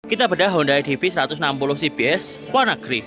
Kita bedah Honda EDV 160 CBS warna grey.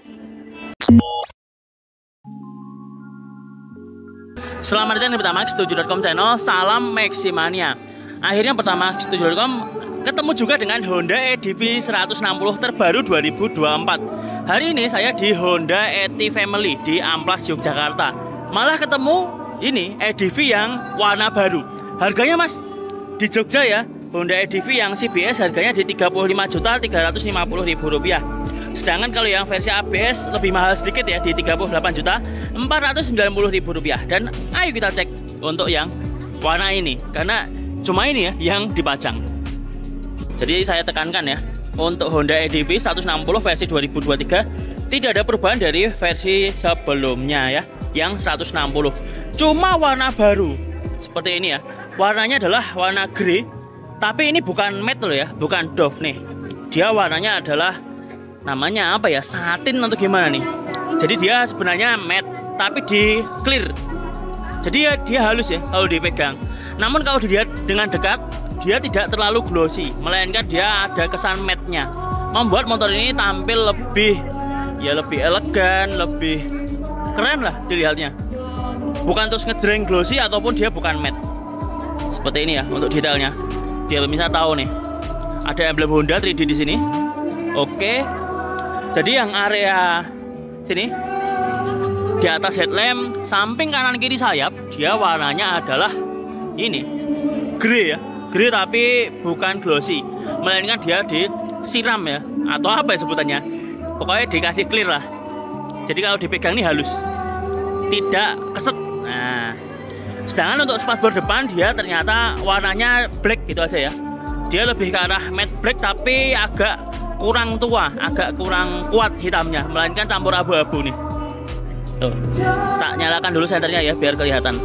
Selamat datang di Pertamax7.com channel. Salam Maximania. Akhirnya Pertamax7.com ketemu juga dengan Honda EDV 160 terbaru 2024. Hari ini saya di Honda ET Family di Amplas, Yogyakarta. Malah ketemu ini EDV yang warna baru. Harganya mas, di Jogja ya, Honda EDV yang CBS harganya di Rp35.350.000. Sedangkan kalau yang versi ABS lebih mahal sedikit ya, di Rp38.490.000. Dan ayo kita cek untuk yang warna ini, karena cuma ini ya yang dipajang. Jadi saya tekankan ya, untuk Honda EDV 160 versi 2023 tidak ada perubahan dari versi sebelumnya ya, yang 160. Cuma warna baru seperti ini ya. Warnanya adalah warna grey. Tapi ini bukan matte loh ya, bukan doff nih. Dia warnanya adalah namanya apa ya, satin atau gimana nih. Jadi dia sebenarnya matte tapi di clear. Jadi ya dia halus ya kalau dipegang. Namun kalau dilihat dengan dekat, dia tidak terlalu glossy, melainkan dia ada kesan matte-nya. Membuat motor ini tampil lebih elegan, lebih keren lah dilihatnya. Bukan terus ngejreng glossy ataupun dia bukan matte. Seperti ini ya untuk detailnya. Biar bisa tahu nih, ada emblem Honda 3D di sini. Oke. Jadi yang area sini di atas headlamp, samping kanan kiri sayap, dia warnanya adalah ini grey ya, grey tapi bukan glossy, melainkan dia disiram ya, atau apa ya sebutannya. Pokoknya dikasih clear lah. Jadi kalau dipegang ini halus, tidak keset. Nah, sedangkan untuk spakbor depan dia ternyata warnanya black gitu aja ya. Dia lebih ke arah matte black tapi agak kurang tua, agak kurang kuat hitamnya, melainkan campur abu-abu nih. Tuh, tak nyalakan dulu senternya ya biar kelihatan.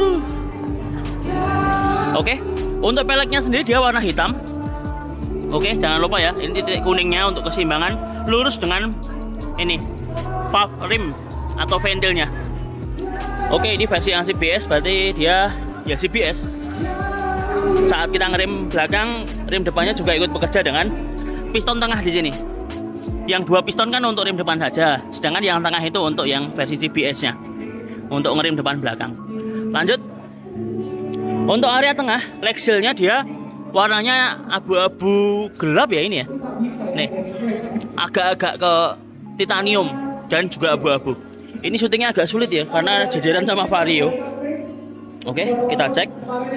Oke, untuk peleknya sendiri dia warna hitam. Oke, jangan lupa ya, ini titik kuningnya untuk keseimbangan, lurus dengan ini valve rim atau ventilnya. Oke, ini versi yang CBS, berarti dia ya CBS. Saat kita ngerem belakang, rem depannya juga ikut bekerja dengan piston tengah di sini. Yang dua piston kan untuk rem depan saja, sedangkan yang tengah itu untuk yang versi CBS-nya, untuk ngerem depan belakang. Lanjut, untuk area tengah, leg seal-nya dia warnanya abu-abu gelap ya ini ya. Nih, agak-agak ke titanium dan juga abu-abu. Ini syutingnya agak sulit ya, karena jajaran sama Vario. Oke, kita cek.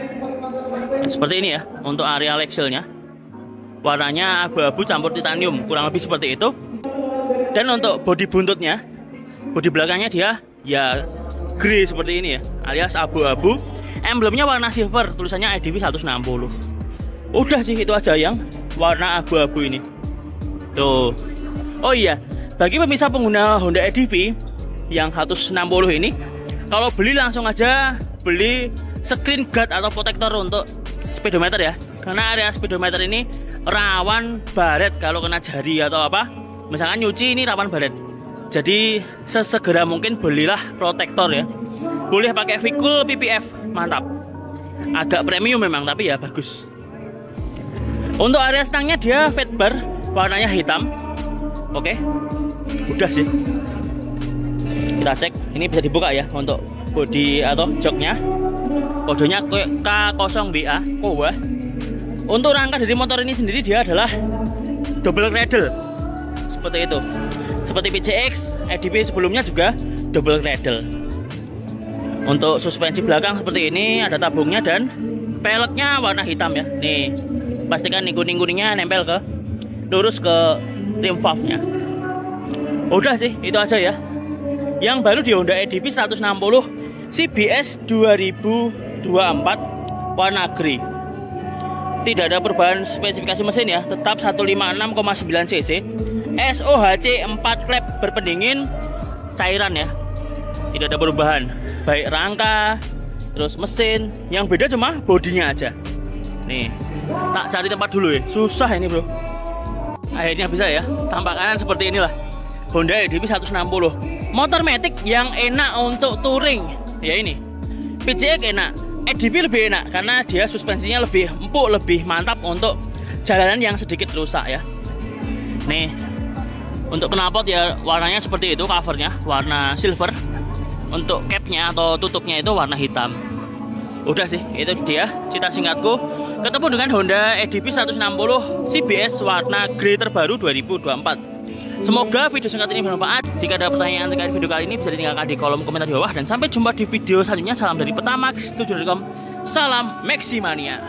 Seperti ini ya, untuk area leg seal-nya. Warnanya abu-abu campur titanium, kurang lebih seperti itu. Dan untuk bodi buntutnya, bodi belakangnya dia ya grey seperti ini ya, alias abu-abu. Emblemnya warna silver, tulisannya EDV 160. Udah sih, itu aja yang warna abu-abu ini. Tuh. Oh iya, bagi pemirsa pengguna Honda EDV yang 160 ini, kalau beli langsung aja beli screen guard atau protektor untuk speedometer ya, karena area speedometer ini rawan baret kalau kena jari atau apa, misalkan nyuci ini rawan baret. Jadi sesegera mungkin belilah protektor ya. Boleh pakai Vicul PPF, mantap. Agak premium memang tapi ya bagus. Untuk area stangnya dia fat bar, warnanya hitam. Oke, udah sih. Kita cek, ini bisa dibuka ya untuk bodi atau joknya. Kodenya K0BA Kowa. Untuk rangka dari motor ini sendiri dia adalah double cradle, seperti itu. Seperti PCX, EDV sebelumnya juga double cradle. Untuk suspensi belakang seperti ini, ada tabungnya dan peleknya warna hitam ya. Nih, pastikan nih kuning-kuningnya nempel ke lurus ke rim valve-nya. Udah sih, itu aja ya yang baru di Honda EDV 160 CBS 2024 warna grey. Tidak ada perubahan spesifikasi mesin ya, tetap 156,9 cc, SOHC 4 klep berpendingin cairan ya. Tidak ada perubahan baik rangka, terus mesin. Yang beda cuma bodinya aja. Nih, tak cari tempat dulu ya, susah ini bro. Akhirnya bisa ya, tampakan seperti inilah Honda EDV 160. Motor matic yang enak untuk touring ya ini. PCX enak, EDV lebih enak karena dia suspensinya lebih empuk, lebih mantap untuk jalanan yang sedikit rusak ya. Nih, untuk knalpot ya warnanya seperti itu, covernya warna silver. Untuk capnya atau tutupnya itu warna hitam. Udah sih, itu dia cerita singkatku. Ketemu dengan Honda EDV 160 CBS warna grey terbaru 2024. Semoga video singkat ini bermanfaat. Jika ada pertanyaan terkait video kali ini bisa ditinggalkan di kolom komentar di bawah. Dan sampai jumpa di video selanjutnya. Salam dari Petamax Studio.com. Salam Maximania.